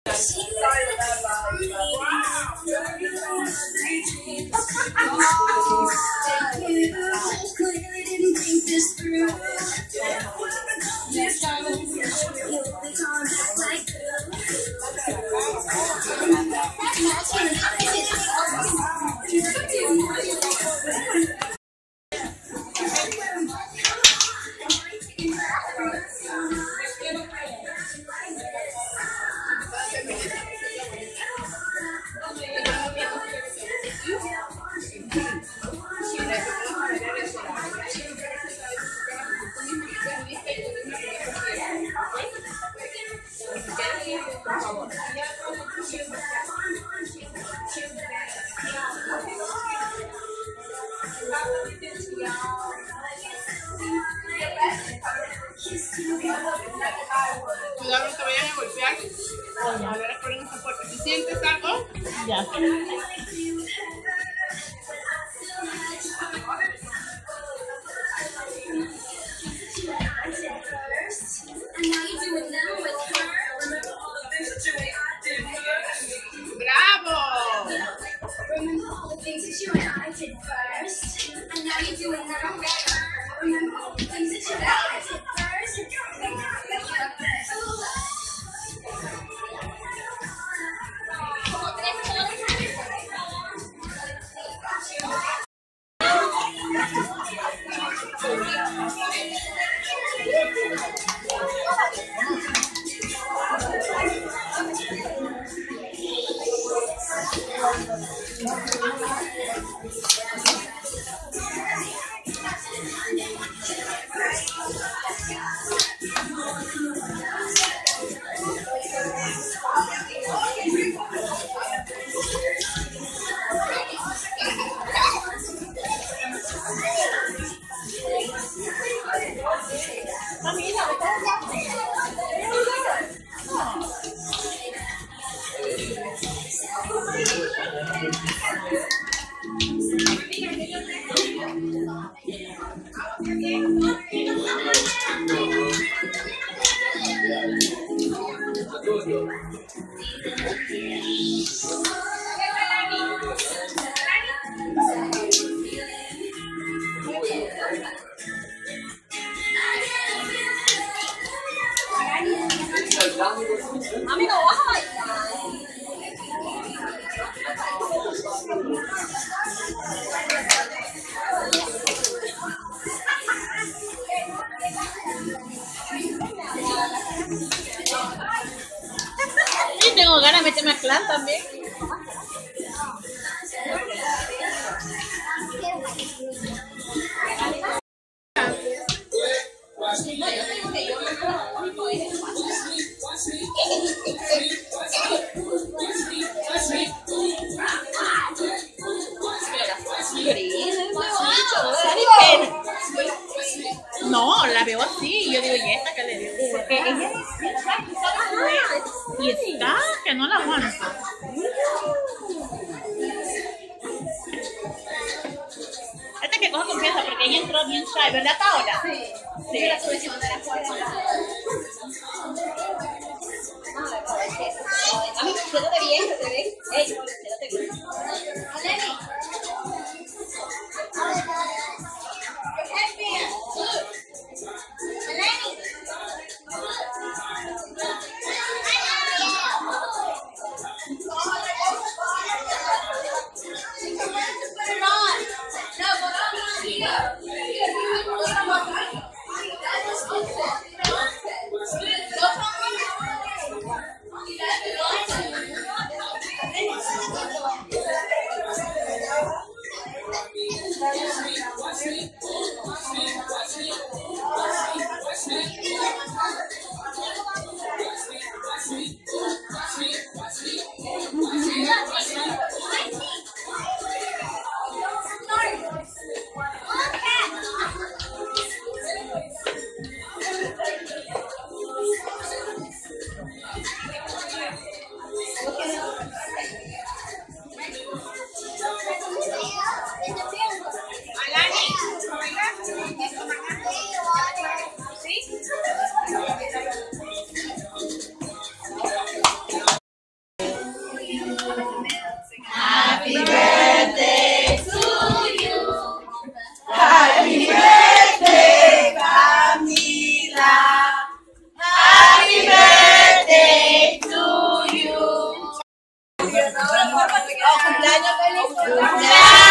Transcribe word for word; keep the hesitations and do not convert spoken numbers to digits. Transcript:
Cuidado, no te vayan a golpear. A ver, esperen esta puerta. ¿Si sientes algo? Ya. Mami, no vas a bailar. Y tengo ganas de meterme a clan también. No, la veo así. Yo digo, ¿y esta qué le digo? Porque ella es. Y está que no la aguanto. Esta que coja confianza porque ella entró bien shy, ¿verdad, Paola? Sí. Sí. Yo la tuve que mandar a jugar. Mami, siéntate bien, que te ven. Ey, siéntate bien. Aleni. Go, Feliz cumpleaños.